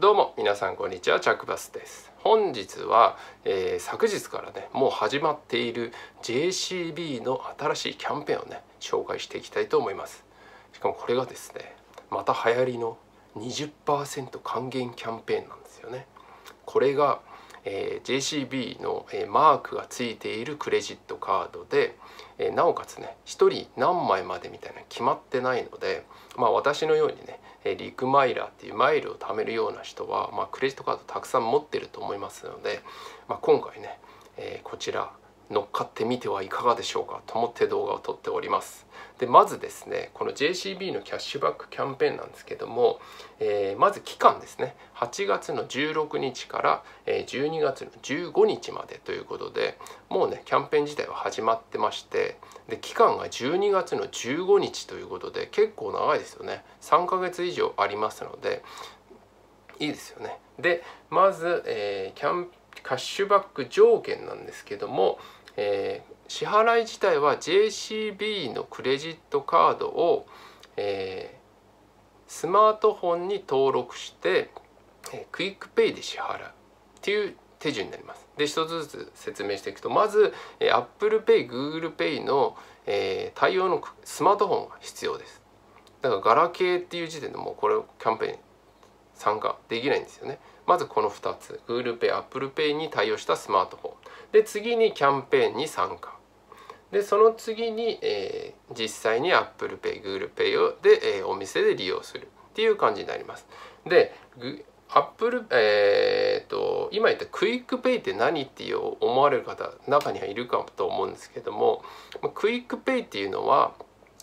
どうも皆さんこんにちは、チャックバスです。本日は、昨日からねもう始まっている JCB の新しいキャンペーンをね紹介していきたいと思います。しかもこれがですねまた流行りの 20% 還元キャンペーンなんですよね。これが、JCB の、マークがついているクレジットカードで、なおかつね1人何枚までみたいな決まってないので、私のようにねリクマイラーっていうマイルを貯めるような人は、クレジットカードたくさん持ってると思いますので、今回ね、こちら乗っかってみてはいかがでしょうかと思って動画を撮っております。でまずですねこの JCB のキャッシュバックキャンペーンなんですけども、まず期間ですね8月の16日から12月の15日までということで、もうねキャンペーン自体は始まってまして、で期間が12月の15日ということで結構長いですよね。3ヶ月以上ありますのでいいですよね。でまず、キャッシュバック上限なんですけども、支払い自体は JCB のクレジットカードを、スマートフォンに登録して、クイックペイで支払うっていう手順になります。で一つずつ説明していくと、まず Apple Pay、Google Pay の、対応のスマートフォンが必要です。だからガラケーっていう時点でもうこれキャンペーン参加できないんですよね。まずこの2つ Google Pay、Apple Pay に対応したスマートフォンで、次にキャンペーンに参加で、その次に、実際に Apple Pay、Google Pay で、お店で利用するっていう感じになります。でApple、今言ったクイックペイって何って思われる方中にはいるかと思うんですけども、クイックペイっていうのは、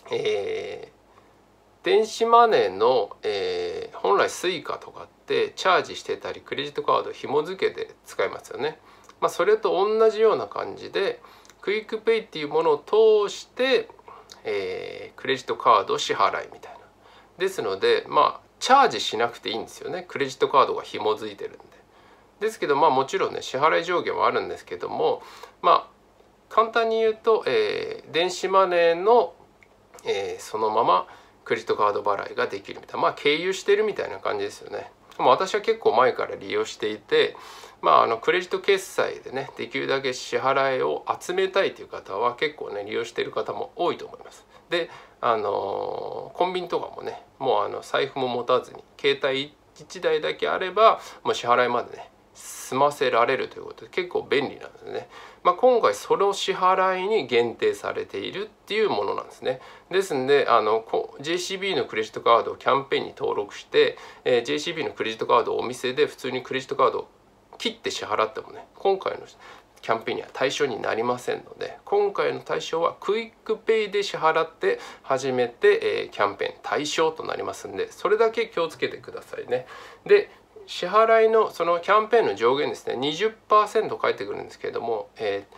電子マネーの、本来 Suica とかってチャージしてたりクレジットカード紐付けて使いますよね。それと同じような感じでクイックペイっていうものを通して、クレジットカード支払いみたいな。ですのでチャージしなくていいんですよね。クレジットカードが紐付いてるんで。ですけどもちろんね支払い上限はあるんですけども、簡単に言うと、電子マネーの、そのままクレジットカード払いができるみたいな、経由してるみたいな感じですよね。私は結構前から利用していて、クレジット決済でねできるだけ支払いを集めたいという方は結構ね利用している方も多いと思います。でコンビニとかもねもう財布も持たずに携帯1台だけあればもう支払いまでね済ませられるということで結構便利なんですね。今回その支払いに限定されているっていうものなんですね。ですんでJCB のクレジットカードをキャンペーンに登録して、JCB のクレジットカードをお店で普通にクレジットカードを切って支払ってもね今回のキャンペーンには対象になりませんので、今回の対象はクイックペイで支払って初めて、キャンペーン対象となりますんで、それだけ気をつけてくださいね。で支払いのそのキャンペーンの上限ですね 20% 返ってくるんですけれども、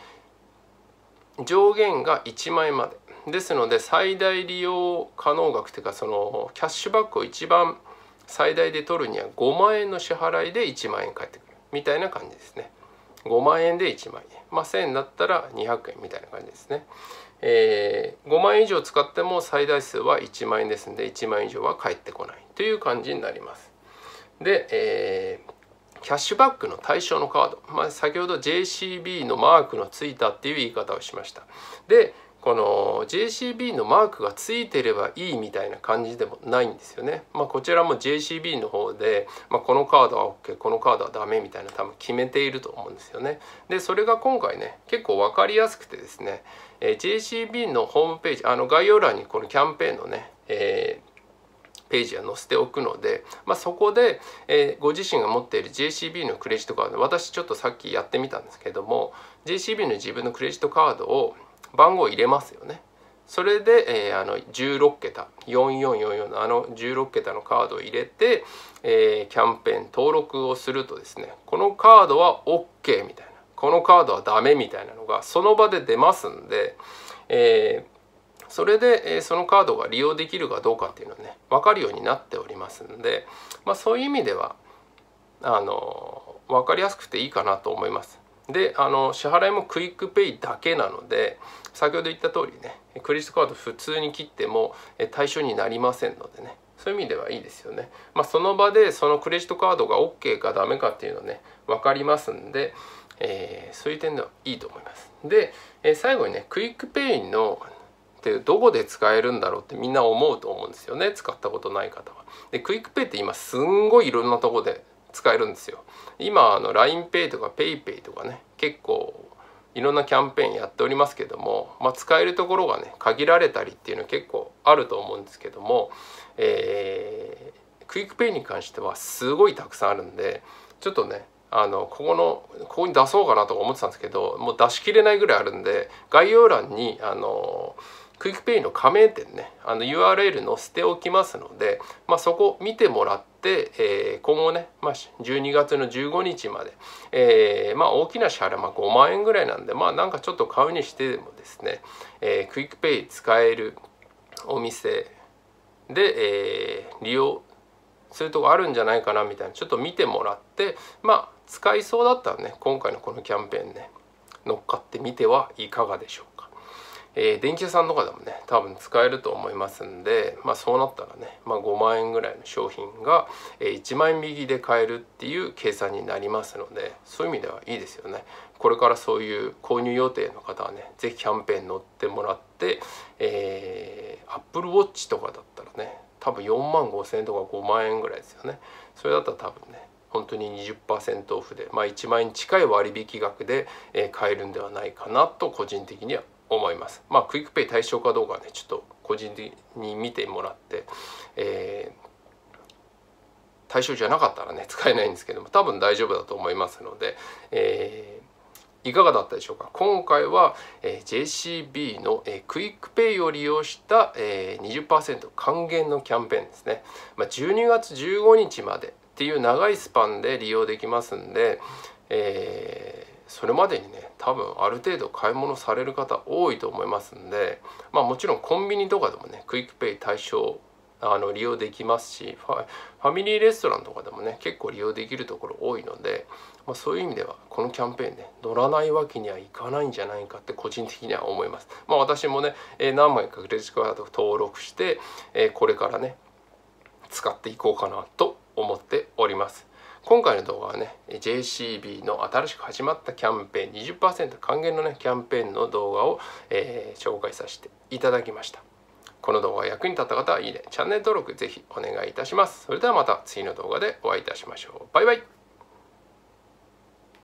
上限が1万円までですので、最大利用可能額というかそのキャッシュバックを一番最大で取るには5万円の支払いで1万円返ってくるみたいな感じですね。5万円で1万円、1000円だったら200円みたいな感じですね。5万円以上使っても最大数は1万円ですので1万円以上は返ってこないという感じになります。で、キャッシュバックの対象のカード、先ほど JCB のマークのついたっていう言い方をしました。でこの JCB のマークがついてればいいみたいな感じでもないんですよね。こちらも JCB の方で、このカードは OK このカードはダメみたいな多分決めていると思うんですよね。でそれが今回ね結構分かりやすくてですね、JCB のホームページ概要欄にこのキャンペーンのね、ページは載せておくので、そこで、ご自身が持っている JCB のクレジットカード、私ちょっとさっきやってみたんですけども JCB の自分のクレジットカードを番号を入れますよね。それで、16桁4444の16桁のカードを入れて、キャンペーン登録をするとですね、このカードは OK みたいなこのカードはダメみたいなのがその場で出ますんで、それでそのカードが利用できるかどうかっていうのはね分かるようになっておりますので、そういう意味では分かりやすくていいかなと思います。で支払いもクイックペイだけなので、先ほど言った通りねクレジットカード普通に切っても対象になりませんのでね、 そういう意味ではいいですよね。その場でそのクレジットカードが OK かダメかっていうのね分かりますんで、そういう点ではいいと思います。で、最後にねクイックペイのってどこで使えるんだろうってみんな思うと思うんですよね、使ったことない方は。でクイックペイって今すんごいいろんなとこで使えるんですよ。今LINEPay とか PayPay とかね結構いろんなキャンペーンやっておりますけども、使えるところがね限られたりっていうの結構あると思うんですけども、クイックペイに関してはすごいたくさんあるんで、ちょっとねここに出そうかなとか思ってたんですけど、もう出しきれないぐらいあるんで、概要欄にクイックペイの加盟店ねURL 載せておきますので、そこ見てもらって、今後ね、12月の15日まで、大きな支払い5万円ぐらいなんで、なんかちょっと買うにしてもですね、クイックペイ使えるお店で、利用するとこあるんじゃないかなみたいなちょっと見てもらって、使いそうだったらね今回のこのキャンペーンね乗っかってみてはいかがでしょうか。電気屋さんとかでもね多分使えると思いますんで、そうなったらね、5万円ぐらいの商品が1万円引きで買えるっていう計算になりますので、そういう意味ではいいですよね。これからそういう購入予定の方はね是非キャンペーン乗ってもらって、Apple Watch とかだったらね多分4万5,000円とか5万円ぐらいですよね。それだったら多分ね本当に 20% オフで、1万円近い割引額で買えるんではないかなと個人的には思います。クイックペイ対象かどうかはねちょっと個人的に見てもらって、対象じゃなかったらね使えないんですけども多分大丈夫だと思いますので、いかがだったでしょうか。今回は JCB のクイックペイを利用した 20% 還元のキャンペーンですね。12月15日までっていう長いスパンで利用できますんで、それまでにね多分ある程度買い物される方多いと思いますんで、もちろんコンビニとかでもねクイックペイ対象利用できますし、ファミリーレストランとかでもね結構利用できるところ多いので、そういう意味ではこのキャンペーンね乗らないわけにはいかないんじゃないかって個人的には思います。私もね何枚かクレジットカード登録して、これからね使っていこうかなと思っております。今回の動画はね JCB の新しく始まったキャンペーン 20% 還元のねキャンペーンの動画を、紹介させていただきました。この動画が役に立った方はいいね、チャンネル登録ぜひお願いいたします。それではまた次の動画でお会いいたしましょう。バイバイ。